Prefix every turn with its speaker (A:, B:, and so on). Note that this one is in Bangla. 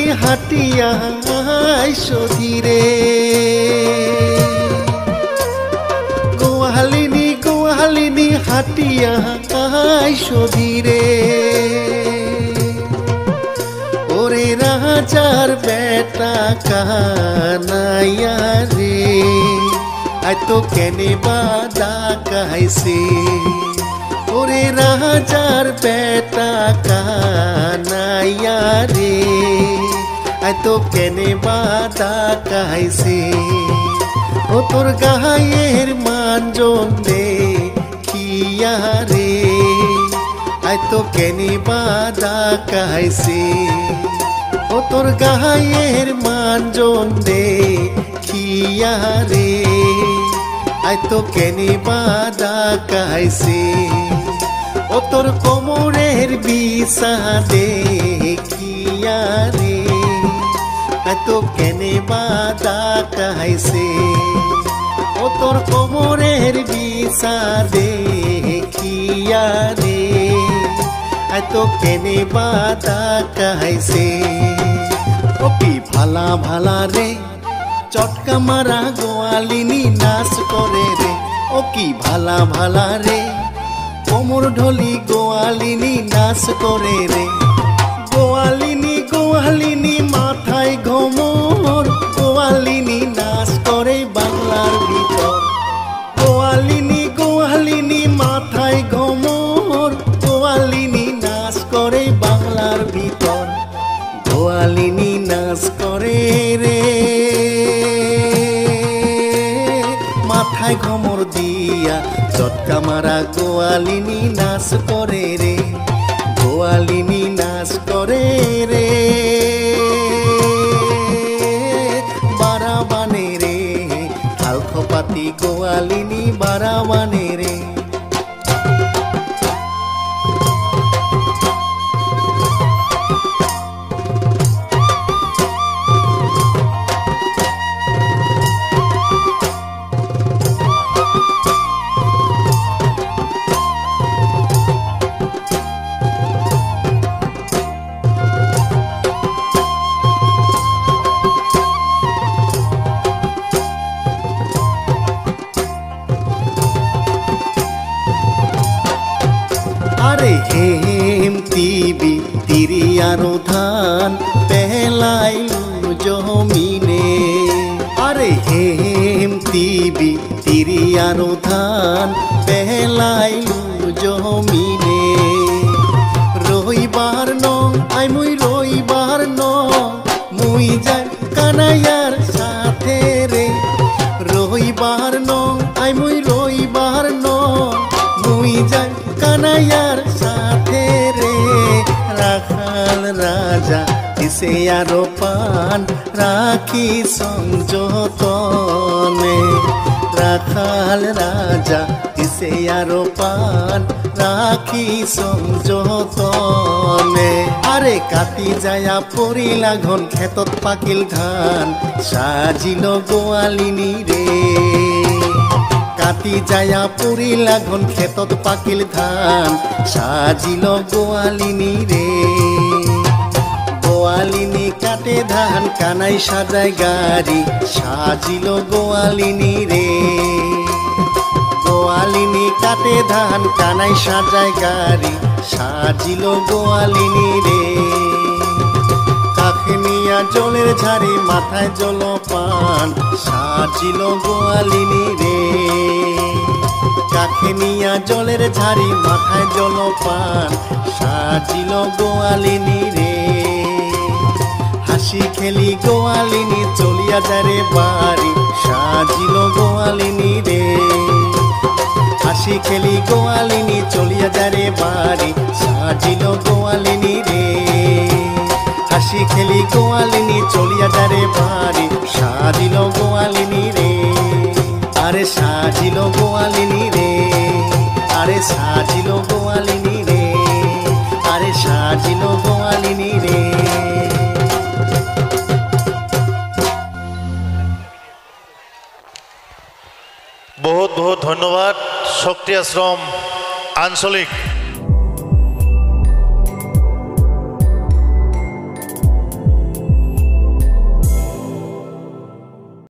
A: হাটিয়া আইসো ধীরে গোয়ালিনী হাটিয়া আইসো ধীরে ওরে রাজার বেটা কানাইয়া রে আয় তো কেনে বাদা কাইছে ওরে রাজার বেটা কানাইয়া রে আয় তো কেনে বাদা কাইছে ও তোর গায়ের মানজন রে খিয়া রে আয় তো কেনে বাদা কাইছে ও তোর গায়ের মানজন রে খিয়া রে আয় তো কেনে বাদা কাইছে ও তোর কোমরের বিষাদে খিয়া রে আয় তো কেনে বাদা কাইছে ও তোর কোমরের বিষাদে খিয়া রে আয় তো কেনে বাদা কাইছে ও কি ভালা ভালা রে চটকা মারা গোয়ালিনী নাচ করে রে ও কি ভালা ভালা রে কোমর ঢলি গোয়ালিনী নাচ করে রে গোয়ালিনী মাথায় ঘোমর গোয়ালিনী নাচ করে বাংলার ভিতর গোয়ালিনী মাথায় ঘোমর গোয়ালিনী নাচ করে বাংলার ভিতর গোয়ালিনী নাচ করে রে মাথায় ঘোমর দিয়া চটকা মারা গোয়ালিনী নাচ করে রে গোয়ালিনী নাচ করে রে বারাবানে রে আলখপাতি গোয়ালিনী বারাবানে রে আরে হেম তিবি তিরিয়ানো ধান পেলাইলু জমিনে আরে হেম তিবি তিরিয়ানো ধান পেলাইলু জমিনে রইবার নং আই মুই রইবার নং মুই যাই কানাইয়ার সাথে রে রইবার নং আই মুই রইবার নং মুই যাই কানাইয়ার সাথে রে রাখাল রাজা দিছে আরো পান রাখি সংযতনে রাখাল রাজা দিছে আরো পান রাখি সংযতনে আরে কাটি যায়া পড়িলা ঘন ক্ষেতত পাকিল ধান সাজিল গোয়ালিনী রে কাটি যায়া পড়িলা ঘন ক্ষেতত পাকিল ধান সাজিল গোয়ালিনী রে গোয়ালিনী কাটে ধান কানাই সাজায় গাড়ি সাজিল গোয়ালিনী রে গোয়ালিনী কাটে ধান কানাই সাজায় গাড়ি সাজিল গোয়ালিনী রে কাকে নিয়া জলের ঝাড়ি মাথায় জলপান সাজিল গোয়ালিনী রে কাকে নিয়া জলের ঝাড়ি মাথায় জলপান সাজিল গোয়ালিনী রে হাসি খেলি গোয়ালিনী চলিয়া যায় রে বাড়ি সাজিল গোয়ালিনী রে হাসি খেলি গোয়ালিনী চলিয়া যায় রে বাড়ি সাজিল গোয়ালিনী রে হাসি খেলি গোয়ালিনী চলিয়া যায় রে বাড়ি সাজিল গোয়ালিনী রে আরে সাজিল গোয়ালিনী রে আরে সাজিল গোয়ালিনী রে আরে সাজিল গোয়ালিনী রে
B: बहुत बहुत धन्यवाद शक्ति आश्रम आंचलिक